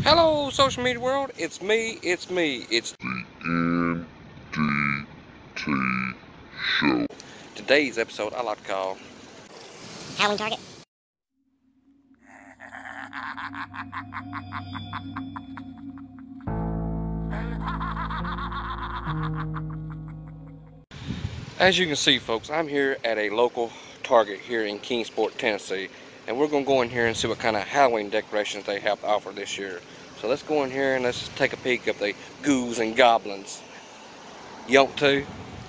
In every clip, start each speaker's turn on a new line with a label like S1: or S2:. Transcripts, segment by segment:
S1: Hello, social media world. It's me. It's the N.D.T. show. Today's episode I like to call
S2: Halloween Target.
S1: As you can see, folks, I'm here at a local Target here in Kingsport, Tennessee, and we're going to go in here and see what kind of Halloween decorations they have to offer this year. So let's go in here and let's take a peek of the ghouls and goblins. You want to?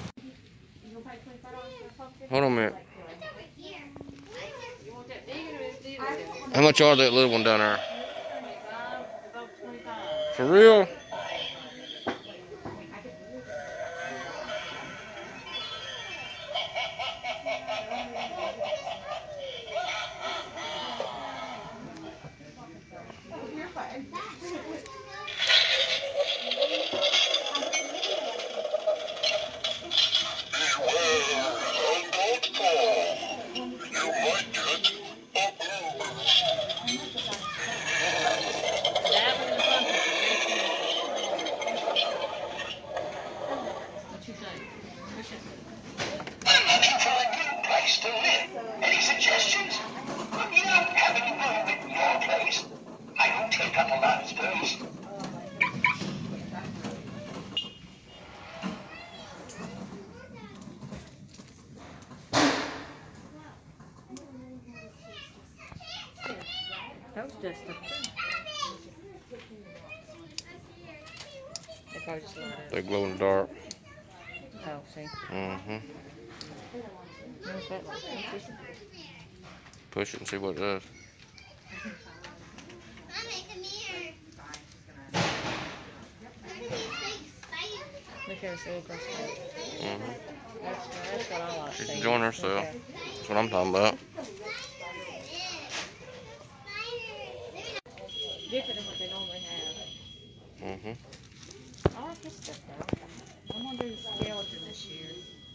S1: Hold on a minute. How much are that little one down there? For real?
S3: Any suggestions? You don't have any room in your place. I will take up a lot of space.
S4: That was just a They probably just light up.
S1: They glow in the dark.
S4: Oh, see. What's that like?
S1: Push it and see what it does.
S4: Look at this little girl's face. That's what I like.
S1: She's enjoying herself. That's what I'm talking about.
S4: Different than what they normally have. I like this stuff though. I'm gonna do the skeleton this year.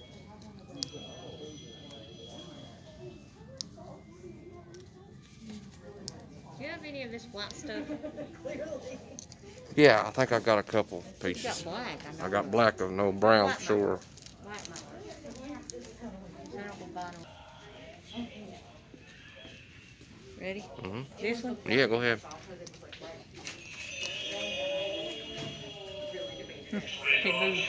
S4: Do you have any of this white stuff?
S1: Yeah, I think I got a couple
S4: You
S1: pieces.
S4: got black.
S1: I got black of no brown for sure.
S4: Black Ready? This one?
S1: Yeah, go ahead.
S4: He moved.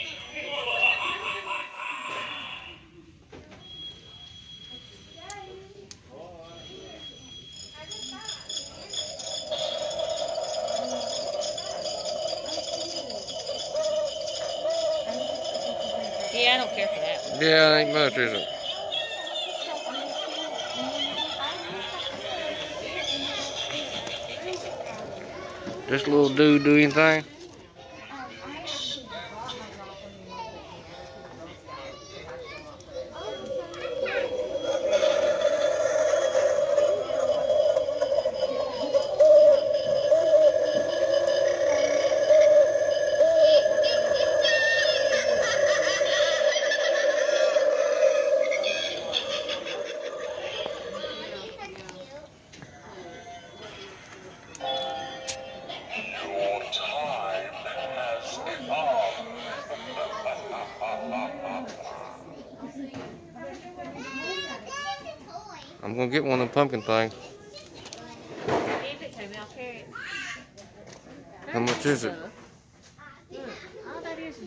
S4: Yeah, I don't care for that one.
S1: Yeah, ain't much, is it? This little dude do anything? I'm gonna get one of them pumpkin things.
S4: Give it to me, I'll carry it.
S1: How much is it?
S4: Look, all that is.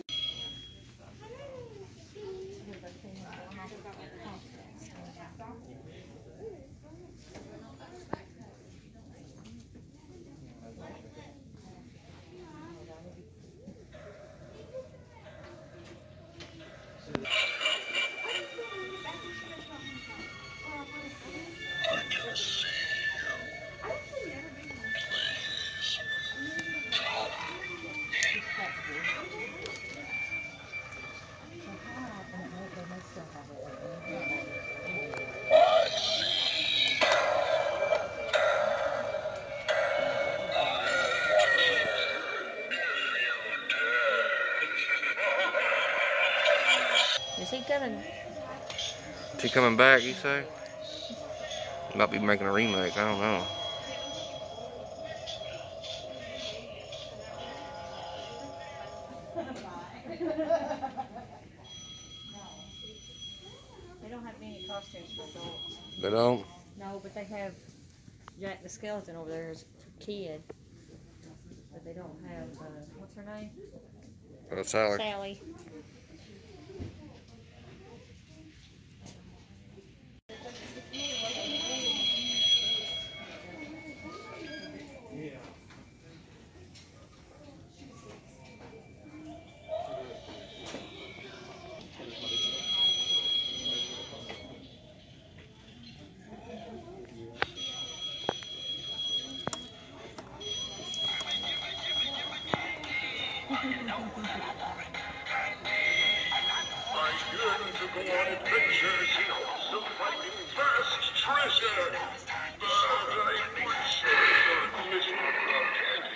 S4: Is he coming?
S1: Is he coming back, you say? Might be making a remake, I don't know.
S4: They don't have any costumes for adults.
S1: They don't?
S4: No, but they have Jack the Skeleton over there as a kid. But they don't have, what's her name?
S1: Sally.
S4: Sally.
S3: I yearn to go on adventures in hopes of finding vast treasure, but I would serve a little candy.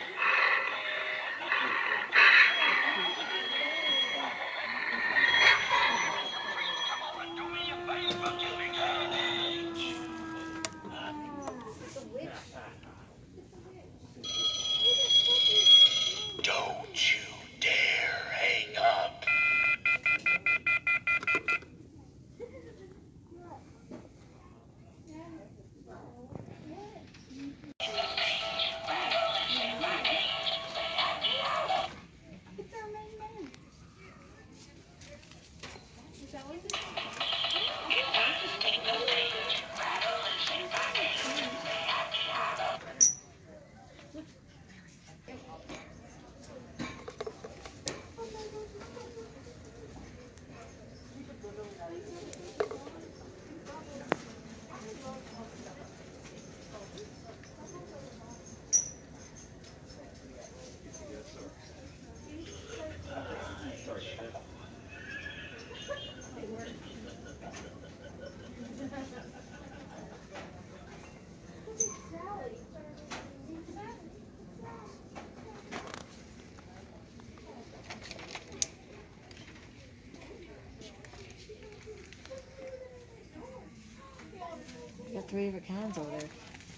S3: Do me a favor, Kingsport. Don't you dare hang up.
S4: You got 3 different kinds over there.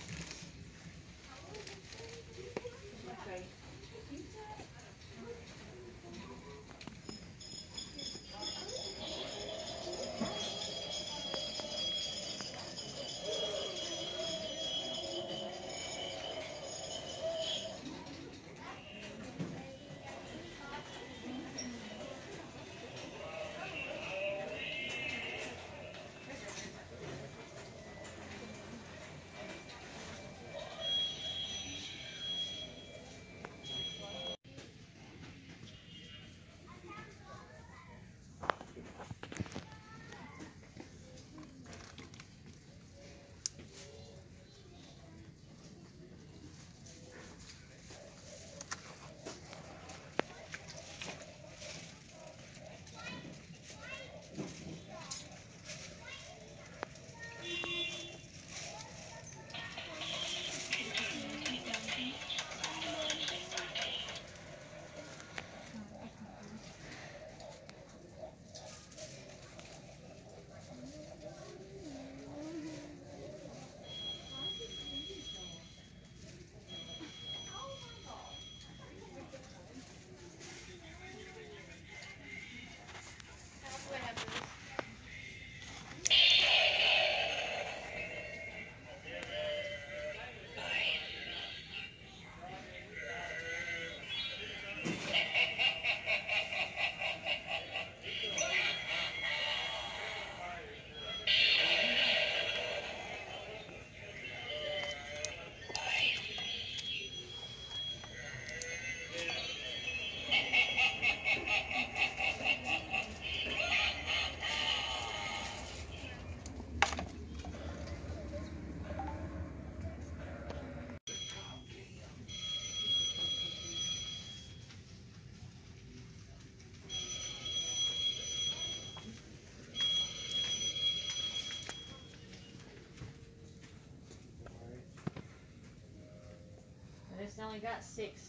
S4: And it's only got six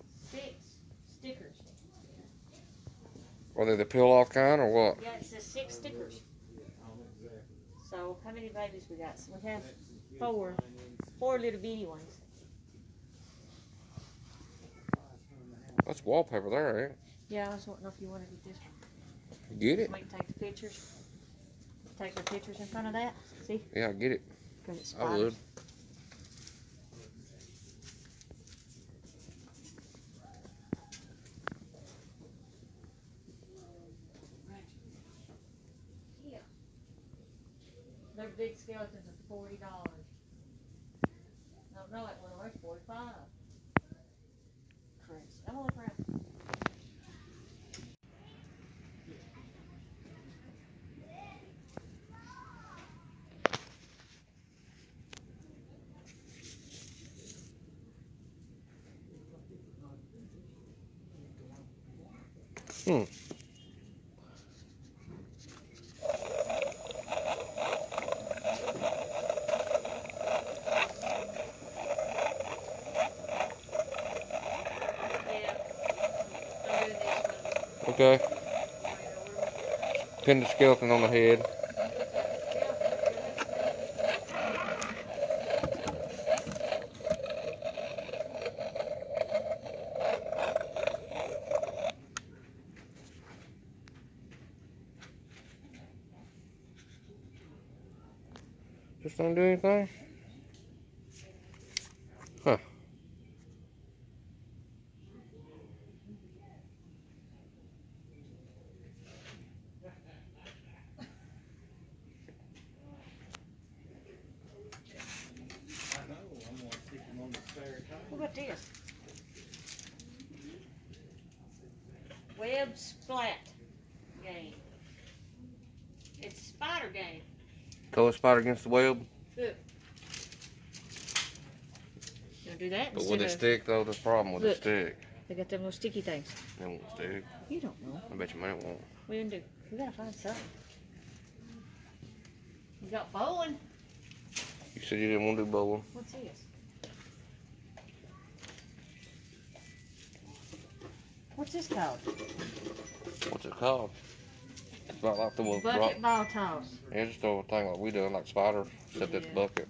S4: stickers.
S1: Are they the peel off kind or what?
S4: Yeah, it says 6 stickers. So how many babies we got? So we have 4 little bitty ones.
S1: That's wallpaper there, ain't it?
S4: Yeah, I was wanting to know if you wanted to get this one.
S1: Get it?
S4: So we can take the pictures. Take the pictures in front of that. See?
S1: Yeah, I get it.
S4: Because it's
S1: I
S4: spiders.
S1: would.
S4: Yeah. Their big skeletons are $40. No, it was $45. Crazy. I'm gonna look around.
S1: Hmm.
S4: Yeah. I'm doing this one.
S1: Okay.
S4: Right over.
S1: Pin the skeleton on the head. Just don't do anything? Huh.
S4: What about this? Web splat game. It's a spider game.
S1: Throw a spider against the web.
S4: Look. You wanna do that?
S1: But would it stick though? The problem with it
S4: Look.
S1: stick.
S4: They got them little sticky things.
S1: It won't stick.
S4: You don't know.
S1: I bet you money it won't.
S4: What are you gonna do? We gotta find something. You got bowling.
S1: You said you didn't want to do bowling.
S4: What's this? What's this called?
S1: What's it called? It's about like the rock.
S4: Bucket ball toss.
S1: Yeah, just throw a thing like we done, like spider, except it's
S4: Yeah.
S1: bucket.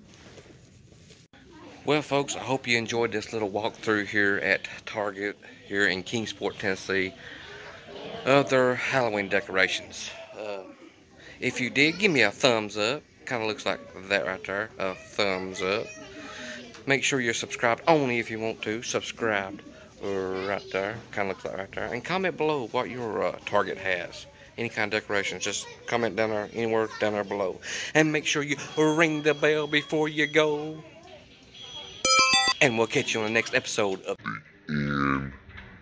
S1: Well, folks, I hope you enjoyed this little walkthrough here at Target here in Kingsport, Tennessee, of their Halloween decorations. If you did, give me a thumbs up. Kind of looks like that right there, a thumbs up. Make sure you're subscribed only if you want to. Subscribed right there, kind of looks like right there. And comment below what your Target has. Any kind of decorations, just comment down there, anywhere down there below. And make sure you ring the bell before you go. And we'll catch you on the next episode of
S3: N.D.T.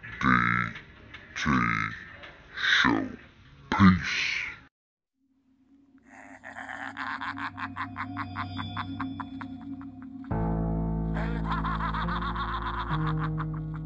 S3: Show. Peace.